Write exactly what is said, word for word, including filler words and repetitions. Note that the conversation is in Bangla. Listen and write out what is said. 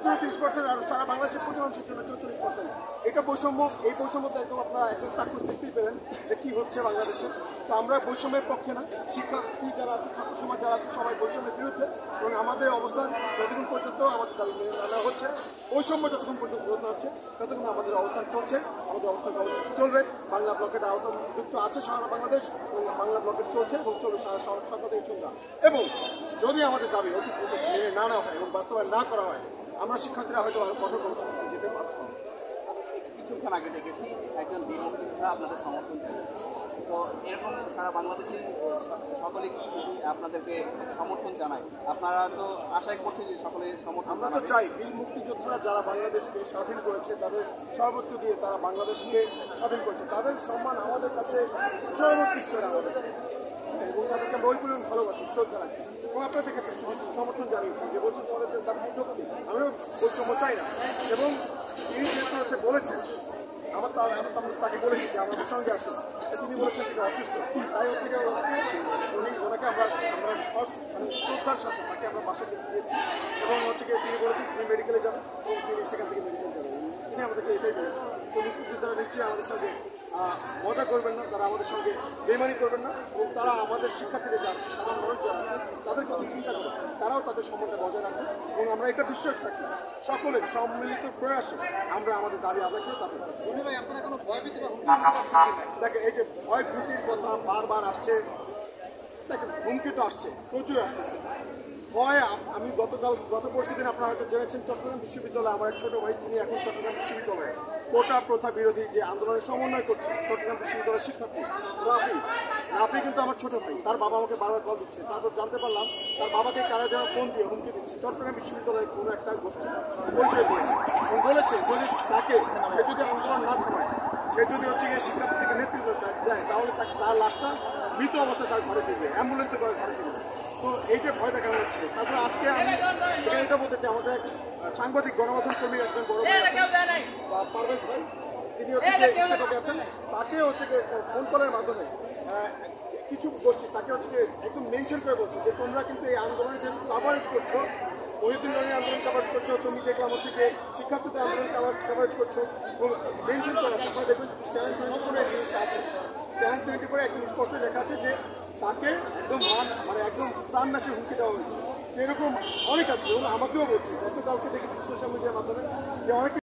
জন্য তিরিশ পার্সেন্ট আর সারা বাংলাদেশের প্রতি মানুষের জন্য চৌচল্লিশ পার্সেন্ট। এটা বৈষম্য, এই বৈষম্যতে একদম আপনারা একদম চাক্ষুষ দেখতেই পেলেন যে কী হচ্ছে বাংলাদেশে। তো আমরা বৈষম্যের পক্ষে না, শিক্ষার্থী যারা আছে, ছাত্র সমাজ যারা আছে, সবাই বৈষম্যের বিরুদ্ধে। এবং আমাদের অবস্থান যতক্ষণ পর্যন্ত আমাদের দাবি মেনে নেওয়া হচ্ছে, বৈষম্য যতক্ষণ পর্যন্ত বিরোধ হচ্ছে, ততক্ষণ আমাদের অবস্থান চলছে, আমাদের অবস্থান অবশ্যই চলবে। বাংলা ব্লকের আওতাযুক্ত আছে সারা বাংলাদেশ এবং বাংলা ব্লকের চলছে এবং চলবে সারা সরকার থেকে সুন্দর। এবং যদি আমাদের দাবি অতি মেনে না নেওয়া হয় এবং বাস্তবায়ন না করা হয়, আমরা শিক্ষার্থীরা হয়তো আরও কঠোর কর্মসূচিতে যেতে পারব। কিছুক্ষণ আগে দেখেছি একজন বিরোধীরা আপনাদের সমর্থন জানিয়েছে, তো এরকম সারা বাংলাদেশে সকলেই যদি আপনাদেরকে সমর্থন জানায়, আপনারা তো আশাই করছেন যে সকলে সমর্থন। আমরা তো চাই বীর মুক্তিযোদ্ধারা যারা বাংলাদেশকে স্বাধীন করেছে, তাদের সর্বোচ্চ দিয়ে তারা বাংলাদেশকে স্বাধীন করেছে, তাদের সম্মান আমাদের কাছে সর্বোচ্চ স্তরে আমাদের কাছে, এবং তাদেরকে বই পরিমাণ ভালোবাসি, শ্রদ্ধা রাখি। এবং আপনারা দেখেছেন সমর্থন জানিয়েছি যে বলছেন তোমাদের তার যুক্তি, আমিও বৈষম্য চাই না। এবং তিনি যেহেতু হচ্ছে বলেছেন, আমার তার আমি তাকে বলেছি যে আমাদের সঙ্গে আসুন, তিনি বলেছেন তিনি অসুস্থ, তাই হচ্ছে উনি ওনাকে আমরা আমরা মানে শ্রদ্ধার সাথে তাকে আমরা বাসা যেতে দিয়েছি। এবং হচ্ছে গিয়ে তিনি বলেছেন তিনি মেডিকেলে যাবেন এবং তিনি সেখান থেকে মেডিকেল যাবেন, তিনি আমাদেরকে এটাই বলেছেন। তো মুক্তিযোদ্ধারা নিশ্চয়ই আমাদের সঙ্গে মজা করবেন না, তারা আমাদের সঙ্গে বেমানি করবেন না, এবং তারা আমাদের শিক্ষার্থীদের যা আছে, সাধারণ মানুষ যারা আছে, তাদের কথা চিন্তা করে তারাও তাদের সম্পর্কে বজায় রাখবে। এবং আমরা এটা বিশ্বাস রাখি সকলের সম্মিলিত প্রয়াসে আমরা আমাদের দাবি আদায় করে তারপর দেখেন এই যে ভয় ভীতির কথা বারবার আসছে, দেখেন হুমকি তো আসছে, প্রচুর আসতেছে ভয়। আমি গতকাল গত পরশু দিন আপনারা হয়তো জেনেছেন চট্টগ্রাম বিশ্ববিদ্যালয়ে আমার এক ছোটো ভাই যিনি এখন চট্টগ্রাম বিশ্ববিদ্যালয়ে কোটা প্রথা বিরোধী যে আন্দোলনের সমন্বয় করছে, চট্টগ্রাম বিশ্ববিদ্যালয়ের শিক্ষার্থী রাফি রাফি কিন্তু আমার ছোটো ভাই, তার বাবা আমাকে বারবার কল দিচ্ছে। তারপর জানতে পারলাম তার বাবাকে কারা যেন ফোন দিয়ে হুমকি দিচ্ছে, চট্টগ্রাম বিশ্ববিদ্যালয়ের কোনো একটা গোষ্ঠী পরিচয় দিয়েছে এবং বলেছে যদি তাকে সে যদি আন্দোলন না থামায়, সে যদি হচ্ছে গিয়ে শিক্ষার্থীকে নেতৃত্ব দেয়, তাহলে তাকে তার লাশটা মৃত অবস্থায় তার ঘরে ফিরবে, অ্যাম্বুলেন্সে করে ঘরে ফিরবে। তো এই যে ভয় দেখানো হচ্ছে, তারপরে আজকে আমি এখানে এটা বলতে চাই, আমাদের সাংবাদিক গণমাধ্যম কর্মীর একজন বড় ভাই আছেন পারভেজ ভাই, তিনি হচ্ছে যে আছেন, তাকে হচ্ছে ফোন কলের মাধ্যমে কিছু গোষ্ঠী তাকে হচ্ছে একদম মেনশন করে বলছে যে তোমরা কিন্তু এই আন্দোলনে যে কাভারেজ করছো, মহিউদ্দিন রনির আন্দোলন কাভারেজ করছো, তুমি দেখলাম হচ্ছে যে শিক্ষার্থীদের আন্দোলন কাভারেজ করছো, এবং মেনশন করা আছে। আপনারা দেখবেন চ্যানেল টোয়েন্টি ফোরে নিউজটা আছে, চ্যানেল টোয়েন্টি ফোরে একদম স্পষ্ট লেখা আছে যে তাকে একদম মান মানে একদম প্রাণনাশে হুমকি দেওয়া হয়েছে। এরকম অনেক আছে এবং আমাকেও বলছি, গতকালকে দেখেছি সোশ্যাল মিডিয়ার মাধ্যমে যে অনেক